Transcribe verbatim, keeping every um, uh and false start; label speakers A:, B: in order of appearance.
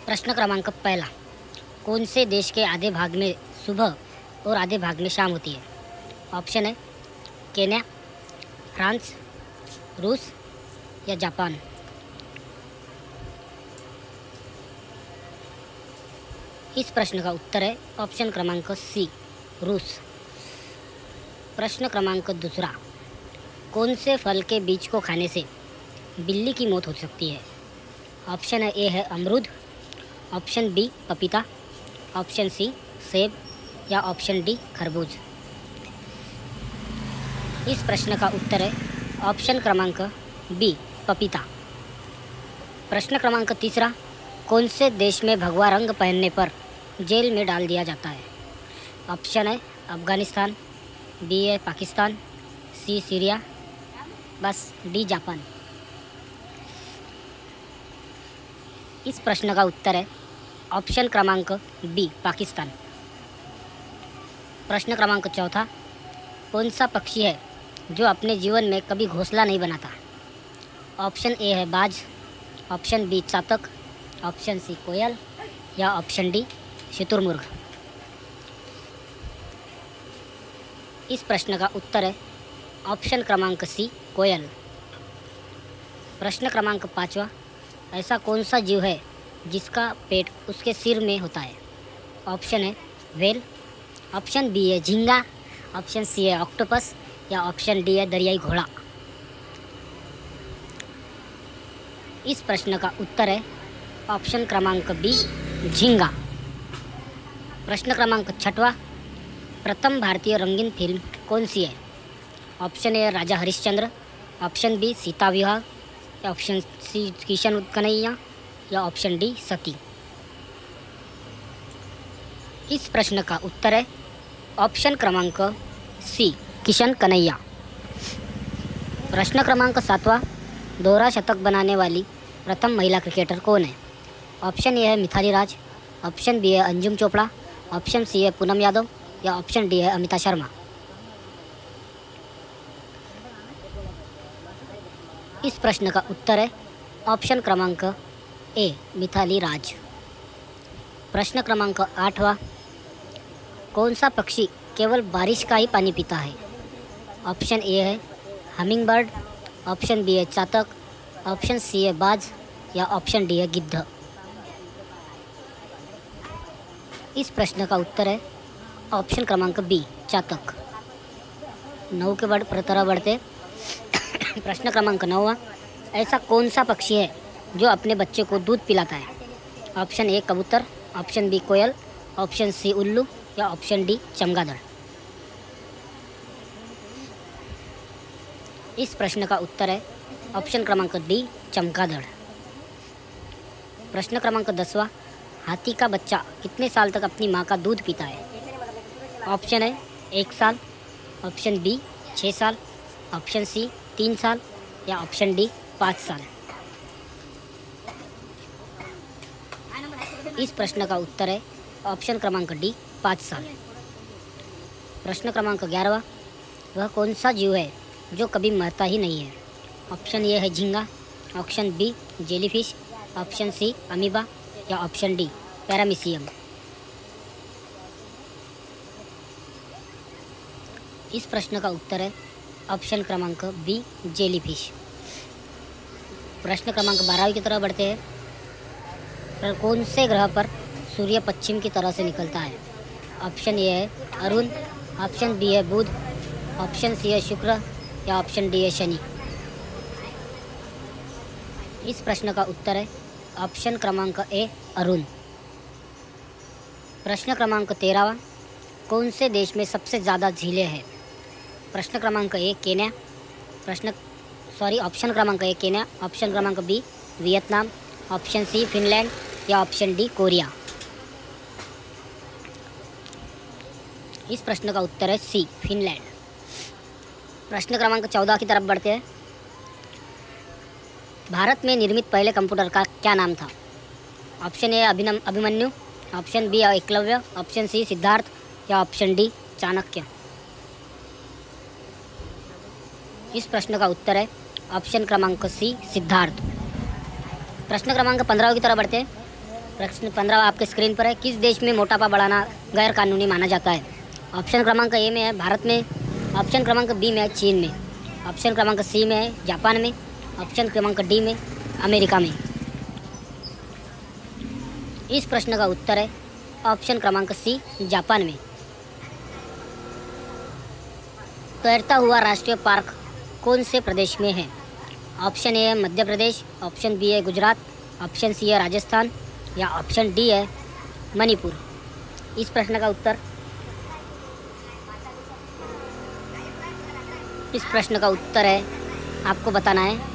A: प्रश्न क्रमांक पहला, कौन से देश के आधे भाग में सुबह और आधे भाग में शाम होती है? ऑप्शन है केन्या, फ्रांस, रूस या जापान। इस प्रश्न का उत्तर है ऑप्शन क्रमांक सी, रूस। प्रश्न क्रमांक दूसरा, कौन से फल के बीज को खाने से बिल्ली की मौत हो सकती है? ऑप्शन है ए है अमरूद, ऑप्शन बी पपीता, ऑप्शन सी सेब या ऑप्शन डी खरबूज। इस प्रश्न का उत्तर है ऑप्शन क्रमांक बी पपीता। प्रश्न क्रमांक तीसरा, कौन से देश में भगवा रंग पहनने पर जेल में डाल दिया जाता है? ऑप्शन है अफ़गानिस्तान, बी है पाकिस्तान, सी सीरिया, बस डी जापान। इस प्रश्न का उत्तर है ऑप्शन क्रमांक बी पाकिस्तान। प्रश्न क्रमांक चौथा, कौन सा पक्षी है जो अपने जीवन में कभी घोंसला नहीं बनाता? ऑप्शन ए है बाज, ऑप्शन बी चातक, ऑप्शन सी कोयल या ऑप्शन डी शुतुरमुर्ग। इस प्रश्न का उत्तर है ऑप्शन क्रमांक सी कोयल। प्रश्न क्रमांक पाँचवा, ऐसा कौन सा जीव है जिसका पेट उसके सिर में होता है? ऑप्शन है व्हेल, ऑप्शन बी है झींगा, ऑप्शन सी है ऑक्टोपस या ऑप्शन डी है दरियाई घोड़ा। इस प्रश्न का उत्तर है ऑप्शन क्रमांक बी झींगा। प्रश्न क्रमांक छठवा, प्रथम भारतीय रंगीन फिल्म कौन सी है? Option A Raja Harishchandra, option B Sita Vivah, option सी किशन कन्हैया या ऑप्शन डी सती। इस प्रश्न का उत्तर है ऑप्शन क्रमांक सी किशन कन्हैया। प्रश्न क्रमांक सातवां, दोहरा शतक बनाने वाली प्रथम महिला क्रिकेटर कौन है? ऑप्शन ए है मिथाली राज, ऑप्शन बी है अंजुम चोपड़ा, ऑप्शन सी है पूनम यादव या ऑप्शन डी है अमिता शर्मा। इस प्रश्न का उत्तर है ऑप्शन क्रमांक ए मिथाली राज। प्रश्न क्रमांक आठवां, कौन सा पक्षी केवल बारिश का ही पानी पीता है? ऑप्शन ए है हमिंग बर्ड, ऑप्शन बी है चातक, ऑप्शन सी है बाज या ऑप्शन डी है गिद्ध। इस प्रश्न का उत्तर है ऑप्शन क्रमांक बी चातक। नौ के बढ़ तरह बढ़ते प्रश्न क्रमांक नौवां, ऐसा कौन सा पक्षी है जो अपने बच्चे को दूध पिलाता है? ऑप्शन ए कबूतर, ऑप्शन बी कोयल, ऑप्शन सी उल्लू या ऑप्शन डी चमगादड़। इस प्रश्न का उत्तर है ऑप्शन क्रमांक डी चमगादड़। प्रश्न क्रमांक दसवां, हाथी का बच्चा कितने साल तक अपनी माँ का दूध पीता है? ऑप्शन है एक साल, ऑप्शन बी छः साल, ऑप्शन सी तीन साल या ऑप्शन डी पाँच साल। इस प्रश्न का उत्तर है ऑप्शन क्रमांक डी पाँच साल। प्रश्न क्रमांक ग्यारहवां, वह कौन सा जीव है जो कभी मरता ही नहीं है? ऑप्शन ए है झींगा, option B jellyfish, option C amoeba या ऑप्शन डी पैरामीशियम। इस प्रश्न का उत्तर है ऑप्शन क्रमांक बी जेलीफिश। प्रश्न क्रमांक बारहवीं की तरफ बढ़ते हैं। पर कौन से ग्रह पर सूर्य पश्चिम की तरह से निकलता है? ऑप्शन ए है अरुण, ऑप्शन बी है बुध, ऑप्शन सी है शुक्र या ऑप्शन डी है शनि। इस प्रश्न का उत्तर है ऑप्शन क्रमांक ए अरुण। प्रश्न क्रमांक तेरहवां, कौन से देश में सबसे ज़्यादा झीलें हैं? प्रश्न क्रमांक ए केन्या, प्रश्न सॉरी ऑप्शन क्रमांक ए केन्या, ऑप्शन क्रमांक B Vietnam, option C Finland या ऑप्शन डी कोरिया। इस प्रश्न का उत्तर है सी फिनलैंड। प्रश्न क्रमांक चौदह की तरफ बढ़ते हैं। भारत में निर्मित पहले कंप्यूटर का क्या नाम था? ऑप्शन ए अभिनम Abhimanyu, option B Eklavya, option C Siddharth या ऑप्शन डी चाणक्य। इस प्रश्न का उत्तर है ऑप्शन क्रमांक सी सिद्धार्थ। प्रश्न क्रमांक पंद्रह की तरफ बढ़ते हैं। प्रश्न पंद्रह आपके स्क्रीन पर है। किस देश में मोटापा बढ़ाना गैर कानूनी माना जाता है? ऑप्शन क्रमांक ए में है भारत में, ऑप्शन क्रमांक बी में है चीन में, ऑप्शन क्रमांक सी में है जापान में, ऑप्शन क्रमांक डी में अमेरिका में। इस प्रश्न का उत्तर है ऑप्शन क्रमांक सी जापान में। तैरता हुआ राष्ट्रीय पार्क कौन से प्रदेश में है? ऑप्शन ए है मध्य प्रदेश, ऑप्शन बी है गुजरात, ऑप्शन सी है राजस्थान या ऑप्शन डी है मणिपुर। इस प्रश्न का उत्तर इस प्रश्न का उत्तर है आपको बताना है